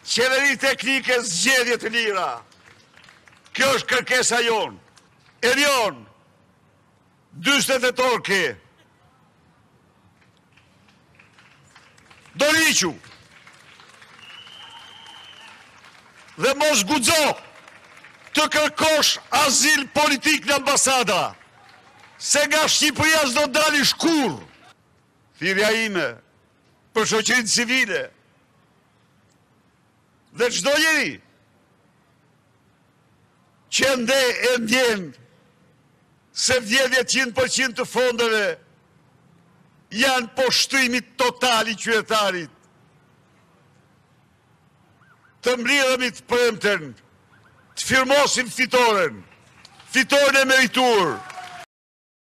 qeveri teknike zgjedhje të lira. Kjo është kërkesa jonë. Erion, 48 orë ke. Doriqu. Dhe mos guxo të kërkosh azil politik në ambasada, se nga Shqipëria s'do dali shkur. Thirrja ime për shoqërinë civile dhe çdo njeri që ndjen se vjedhjet 100% të fondeve janë po shtrimit total i qytetarit. Të mblidhemi të premten, të firmosim fitoren e meritur.